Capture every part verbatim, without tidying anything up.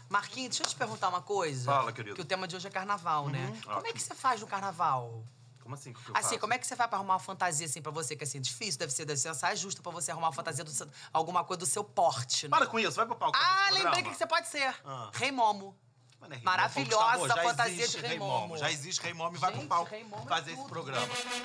Marquinhos, deixa eu te perguntar uma coisa. Fala, querido. Que o tema de hoje é carnaval, uhum. né? Ah. Como é que você faz no carnaval? Como assim? Que que eu assim, faço? como é que você vai pra arrumar uma fantasia, assim, pra você? Que, assim, difícil, deve ser, deve ser uma saia justa pra você arrumar uma fantasia, do seu, alguma coisa do seu porte, né? Para com isso, vai pro palco. Ah, lembrei o que você pode ser. Ah. Rei Momo. Mano, é maravilhosa a fantasia de Rei Momo. Já existe Rei Momo e vai pro palco fazer é esse programa.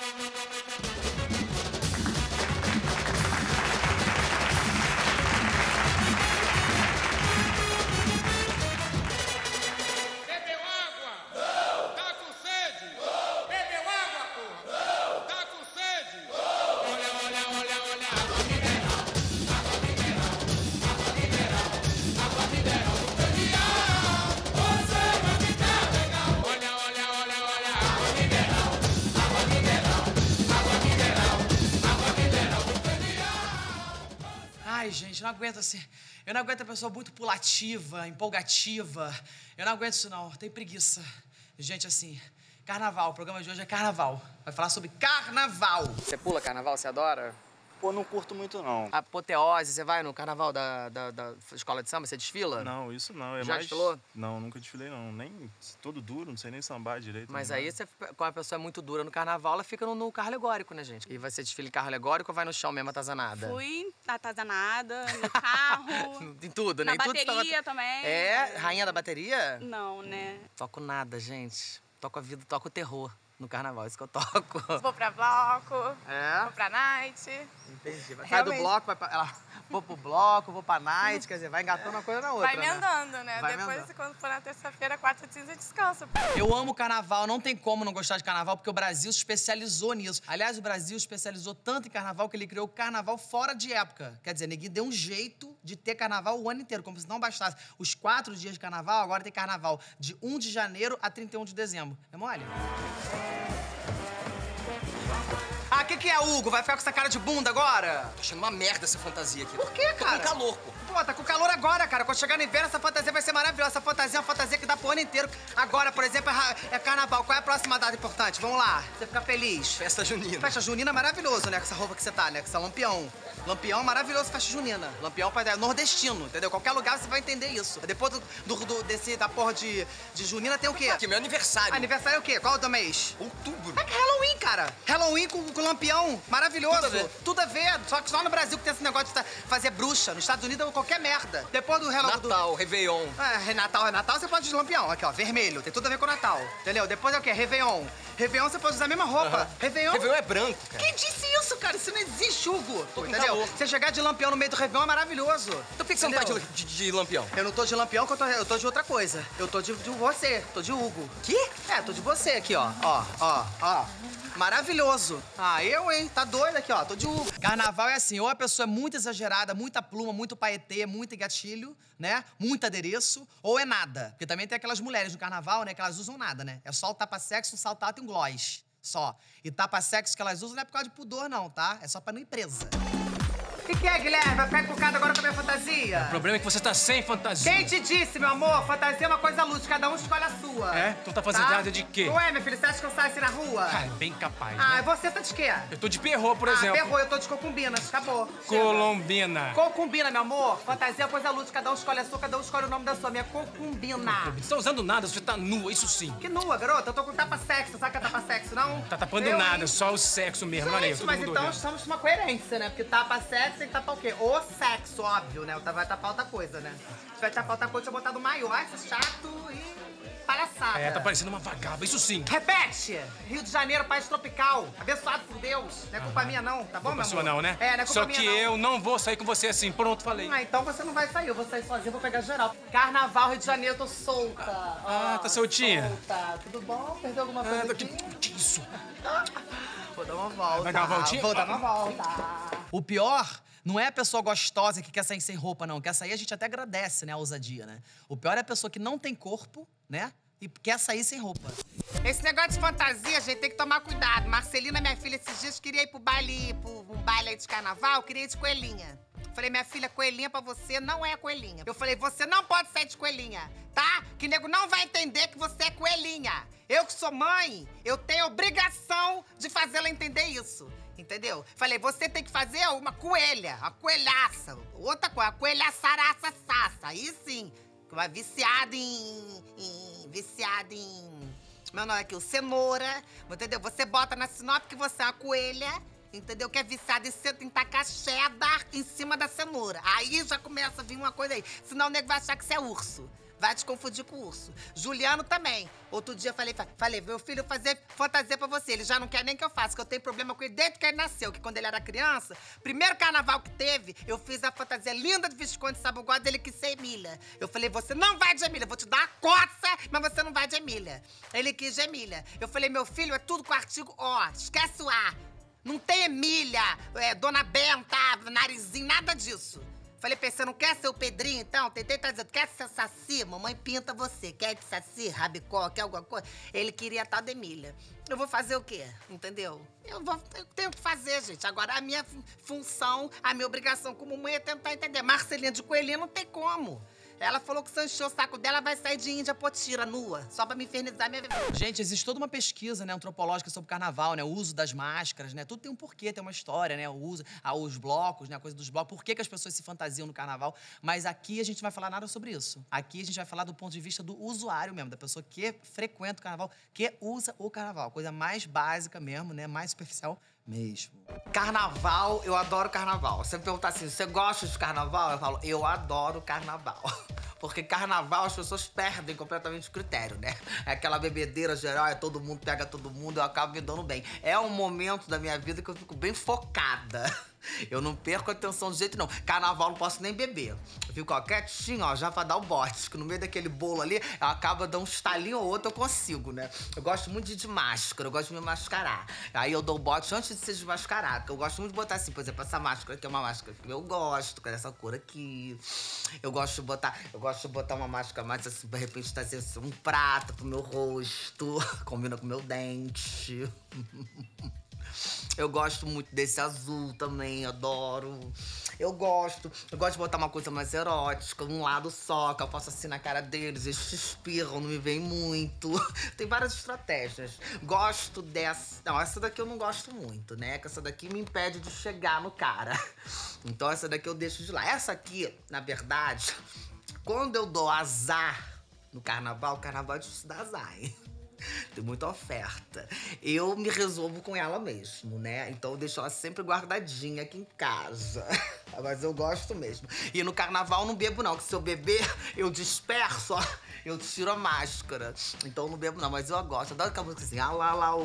Ai, gente, eu não aguento assim. Eu não aguento a pessoa muito pulativa, empolgativa. Eu não aguento isso, não. Tenho preguiça. Gente, assim, carnaval. O programa de hoje é carnaval. Vai falar sobre carnaval. Você pula carnaval? Você adora? Pô, não curto muito, não. Apoteose, você vai no carnaval da, da, da escola de samba? Você desfila? Não, isso não. É Já mais... desfilou? Não, nunca desfilei, não. Nem todo duro, não sei nem sambar direito. Mas não. aí, você, quando a pessoa é muito dura no carnaval, ela fica no, no carro alegórico, né, gente? E você desfila em carro alegórico ou vai no chão mesmo atazanada? Fui atazanada, no carro. Em tudo, né? Na em tudo bateria tava... também. É? Rainha da bateria? Não, né? Toco nada, gente. Toco a vida, toco o terror no carnaval, isso que eu toco. Vou pra bloco, É? vou pra night. Entendi. Vai Realmente. do bloco, vai pra... Ela... Vou pro bloco, vou pra night, quer dizer, vai engatando uma coisa na outra, Vai emendando, né? né? Vai Depois, emendando. quando for na terça-feira, quarta, cinza, descansa. Eu amo carnaval, não tem como não gostar de carnaval, porque o Brasil se especializou nisso. Aliás, o Brasil especializou tanto em carnaval que ele criou o carnaval fora de época. Quer dizer, ninguém deu um jeito de ter carnaval o ano inteiro, como se não bastasse. Os quatro dias de carnaval, agora tem carnaval de um de janeiro a trinta e um de dezembro. É mole? Ah, o que, que é, Hugo? Vai ficar com essa cara de bunda agora? Tô achando uma merda essa fantasia aqui. Por quê, cara? Tô com calor, pô. Pô, tá com calor agora, cara. Quando chegar no inverno, essa fantasia vai ser maravilhosa. Essa fantasia é uma fantasia que dá pro ano inteiro. Agora, por exemplo, é, ra- é carnaval. Qual é a próxima data importante? Vamos lá. Você fica feliz. Festa junina. Festa junina é maravilhoso, né? Com essa roupa que você tá, né? Com essa lampião. Lampião é maravilhoso, festa junina. Lampião é nordestino, entendeu? Qualquer lugar você vai entender isso. Depois do, do, do- desse, da porra de, de junina tem o quê? Aqui, meu aniversário. Aniversário é o quê? Qual é o teu mês? Outubro. É que é Halloween, cara. Halloween com, com lampião. Maravilhoso. Tudo a ver. Tudo a ver. Só que só no Brasil que tem esse negócio de tá- fazer bruxa. Nos Estados Unidos é qualquer merda. Depois do Halloween... Natal, Réveillon. É, é Natal, é Natal, você pode usar lampião. Aqui, ó, vermelho. Tem tudo a ver com o Natal. Entendeu? Depois é o quê? Réveillon. Réveillon você pode usar a mesma roupa. Aham. Réveillon... Réveillon é branco, cara. Quem disse isso, cara? Isso não existe, Hugo. Tô com Entendeu? calor. Você chegar de lampião no meio do Réveillon é maravilhoso. Então por que que você não tá de, Entendeu? de, de lampião? Eu não tô de lampião, que eu tô, eu tô de outra coisa. Eu tô de, de você, tô de Hugo. Que? É, tô de você aqui, ó. Ó, ó, ó. Maravilhoso. Ah, eu, hein? Tá doido aqui, ó. Tô de Hugo. Carnaval é assim, ou a pessoa é muito exagerada, muita pluma, muito paetê, muito gatilho, né? Muito adereço, ou é nada. Porque também tem aquelas mulheres no carnaval, né? Que elas usam nada, né? É só o tapa-sexo, um saltato e um gloss. Só. E tapa-sexo que elas usam não é por causa de pudor, não, tá? É só pra não ir presa. O que, que é, Guilherme? Vai ficar encucado agora com a minha fantasia? O problema é que você tá sem fantasia. Quem te disse, meu amor? Fantasia é uma coisa lúdica, cada um escolhe a sua. É? Tu tá fantasiada de quê? Ué, meu filho, você acha que eu saio assim na rua? Ah, é bem capaz, Ah, né? e você tá de quê? Eu tô de perro, por ah, exemplo. ferrou, eu tô de concumbinas, acabou. Colombina. Concubina, meu amor. Fantasia é coisa lúdica, cada um escolhe a sua, cada um escolhe o nome da sua. Minha concubina. Você tá usando nada, você tá nua, isso sim. Que nua, garota. Eu tô com tapa-sexo, sabe o que é tapa-sexo, não? Tá tapando Eu, nada, hein? só o sexo mesmo, olha aí, Gente, todo mas mundo então olhando. estamos numa coerência, né? Porque tapa-sexo tem que tapar o quê? O sexo, óbvio, né? Vai tapar outra coisa, né? Se vai tapar outra coisa, eu vou botar do maior. Ai, isso é chato e palhaçada. É, tá parecendo uma vagaba, isso sim. Repete! Rio de Janeiro, país tropical. Abençoado por Deus. Não é culpa minha, não, tá bom, Culpa meu sua amor? não, né? É, não é culpa Só minha, que não. eu não vou sair com você assim, pronto, falei. Ah, então você não vai sair. Eu vou sair sozinha, vou pegar geral. Carnaval, Rio de Janeiro, eu tô solta. Ah, Ó, tá soltinha? Solta. Tudo bom? Perdeu alguma coisa Ah, aqui? que, que isso? Vou dar uma volta. Vai dar uma voltinha? Vou dar uma volta. O pior não é a pessoa gostosa que quer sair sem roupa, não. Quer sair, a gente até agradece, né, a ousadia, né? O pior é a pessoa que não tem corpo, né, e quer sair sem roupa. Esse negócio de fantasia, gente, tem que tomar cuidado. Marcelina, minha filha, esses dias queria ir pro baile, pro um baile aí de carnaval, queria ir de coelhinha. Falei, minha filha, coelhinha pra você não é coelhinha. Eu falei, você não pode sair de coelhinha, tá? Que nego não vai entender que você é coelhinha. Eu que sou mãe, eu tenho obrigação de fazê-la entender isso. Entendeu? Falei, você tem que fazer uma coelha, a coelhaça. Outra coisa, a coelhaçaraça-saça. Aí sim. Vai viciada em, em... Viciada em... Meu nome é aqui, o cenoura, entendeu? Você bota na sinopse que você é uma coelha, entendeu? Que é viciada em, em tacar cheddar em cima da cenoura. Aí já começa a vir uma coisa aí. Senão o nego vai achar que você é urso. Vai te confundir com o urso. Juliano também. Outro dia eu falei, falei, meu filho fazer fantasia pra você. Ele já não quer nem que eu faça, que eu tenho problema com ele desde que ele nasceu. Que quando ele era criança, primeiro carnaval que teve, eu fiz a fantasia linda de Visconde de Sabugosa, ele quis ser Emília. Eu falei, você não vai de Emília, vou te dar uma coça, mas você não vai de Emília. Ele quis de Emília. Eu falei, meu filho, é tudo com artigo ó, esquece o A. Não tem Emília, é, Dona Benta, narizinho, nada disso. Falei pra ele, você não quer ser o Pedrinho, então? Tentei trazer, tu quer ser Saci? Mamãe pinta você. Quer de Saci, rabicó, quer alguma coisa? Ele queria tal da Emília. Eu vou fazer o quê? Entendeu? Eu, vou, eu tenho que fazer, gente. Agora, a minha função, a minha obrigação como mãe é tentar entender. Marcelinha de Coelhinho não tem como. Ela falou que se eu encher o saco dela, vai sair de Índia potira, nua. Só pra me infernizar minha vida. Gente, existe toda uma pesquisa, né, antropológica sobre carnaval, né? O uso das máscaras, né? Tudo tem um porquê, tem uma história, né? O uso, ah, os blocos, né? A coisa dos blocos. Por que, que as pessoas se fantasiam no carnaval? Mas aqui a gente não vai falar nada sobre isso. Aqui a gente vai falar do ponto de vista do usuário mesmo, da pessoa que frequenta o carnaval, que usa o carnaval. Coisa mais básica mesmo, né? Mais superficial mesmo. Carnaval, eu adoro carnaval. Você me perguntar assim, você gosta de carnaval? Eu falo, eu adoro carnaval. Porque carnaval as pessoas perdem completamente o critério, né? É aquela bebedeira geral, é todo mundo pega todo mundo, eu acabo me dando bem. É um momento da minha vida que eu fico bem focada. Eu não perco a atenção de jeito não. Carnaval não posso nem beber. Eu fico, ó, quietinho, ó, já pra dar o bote. Que no meio daquele bolo ali, acaba dando um estalinho ou outro, eu consigo, né? Eu gosto muito de, de máscara, eu gosto de me mascarar. Aí eu dou o bote antes de ser desmascarado. Porque eu gosto muito de botar assim, por exemplo, essa máscara aqui é uma máscara que eu gosto, com essa cor aqui. Eu gosto de botar, eu gosto de botar uma máscara mais assim, de repente, trazer assim, um prato pro meu rosto. Combina com o meu dente. Eu gosto muito desse azul também, adoro. Eu gosto. Eu gosto de botar uma coisa mais erótica, um lado só, que eu faço assim na cara deles, eles espirram, não me veem muito. Tem várias estratégias. Gosto dessa... Não, essa daqui eu não gosto muito, né? Que essa daqui me impede de chegar no cara. Então essa daqui eu deixo de lá. Essa aqui, na verdade, quando eu dou azar no carnaval, o carnaval é difícil dar azar, hein? Tem muita oferta. Eu me resolvo com ela mesmo, né? Então eu deixo ela sempre guardadinha aqui em casa. Mas eu gosto mesmo. E no carnaval eu não bebo não, que se eu beber, eu disperso, ó. Eu tiro a máscara. Então eu não bebo não, mas eu gosto. Eu adoro aquela música assim, ah lá lá, ô,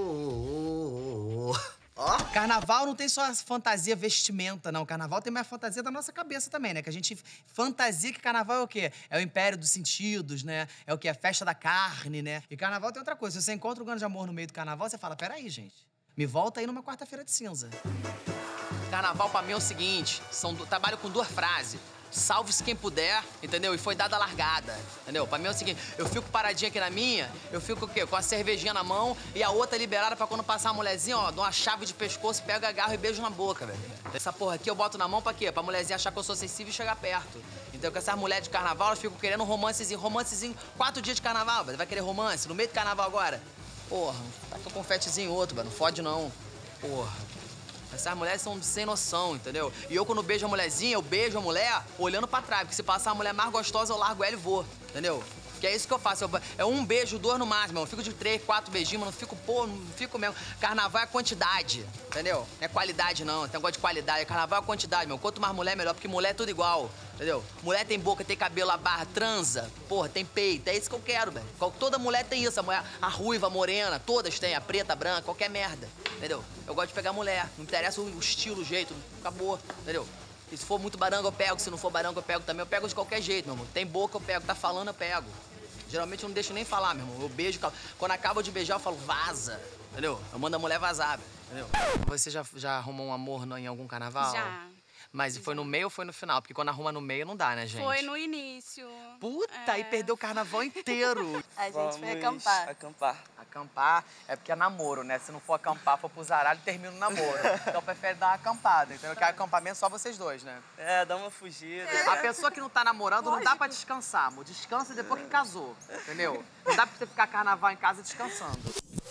ô, ô. Ó. Carnaval não tem só fantasia vestimenta, não. Carnaval tem mais fantasia da nossa cabeça também, né? Que a gente fantasia que carnaval é o quê? É o império dos sentidos, né? É o quê? É a festa da carne, né? E carnaval tem outra coisa. Se você encontra um grande amor no meio do carnaval, você fala, peraí, gente. Me volta aí numa quarta-feira de cinza. Carnaval pra mim é o seguinte, são do... trabalho com duas frases. Salve-se quem puder, entendeu? E foi dada a largada, entendeu? Pra mim é o seguinte, eu fico paradinha aqui na minha, eu fico o quê? Com a cervejinha na mão e a outra liberada pra quando passar uma mulherzinha, ó, dou uma chave de pescoço, pego, agarro e beijo na boca, velho. Essa porra aqui eu boto na mão pra quê? Pra mulherzinha achar que eu sou sensível e chegar perto. Então, com essas mulheres de carnaval, elas ficam querendo um romancezinho, romancezinho, quatro dias de carnaval, velho. Vai querer romance? No meio do carnaval agora? Porra, tá com um confetezinho outro, velho. Não fode não. Porra. Essas mulheres são sem noção, entendeu? E eu, quando beijo a mulherzinha, eu beijo a mulher olhando pra trás. Porque se passar a mulher mais gostosa, eu largo ela e vou, entendeu? Que é isso que eu faço. Eu, é um beijo, dois no máximo. Eu fico de três, quatro beijinhos, mas não fico, pô, não fico mesmo. Carnaval é quantidade, entendeu? Não é qualidade, não. Tem negócio de qualidade. Carnaval é quantidade, meu. Quanto mais mulher, melhor. Porque mulher é tudo igual, entendeu? Mulher tem boca, tem cabelo, a barra, transa. Porra, tem peito. É isso que eu quero, velho. Toda mulher tem isso. A, mulher, a ruiva, a morena, todas têm. A preta, a branca, qualquer merda, entendeu? Eu gosto de pegar mulher. Não interessa o estilo, o jeito. Acabou, entendeu? E se for muito baranga, eu pego. Se não for baranga, eu pego também. Eu pego de qualquer jeito, meu irmão. Tem boca, eu pego. Tá falando, eu pego. Geralmente eu não deixo nem falar, meu irmão. Eu beijo. Quando acaba de beijar, eu falo, vaza. Entendeu? Eu mando a mulher vazar, entendeu? Você já, já arrumou um amor no, em algum carnaval? Já. Mas foi no meio ou foi no final? Porque quando arruma no meio não dá, né, gente? Foi no início. Puta, é... aí perdeu o carnaval inteiro. A gente foi acampar. acampar. Acampar é porque é namoro, né? Se não for acampar, for pro zaralho, termina o namoro. Então prefere dar uma acampada, entendeu? Que é acampamento só vocês dois, né? É, dá uma fugida. A pessoa que não tá namorando não dá pra descansar, amor. Descansa depois que casou, entendeu? Não dá pra você ficar carnaval em casa descansando.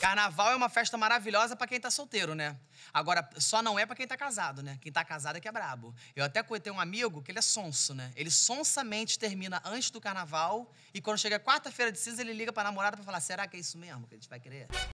Carnaval é uma festa maravilhosa pra quem tá solteiro, né? Agora, só não é pra quem tá casado, né? Quem tá casado é que é brabo. Eu até tenho um amigo que ele é sonso, né? Ele sonsamente termina antes do carnaval e quando chega quarta-feira de cinza, ele liga pra namorada pra falar: será que é isso mesmo que a gente vai querer?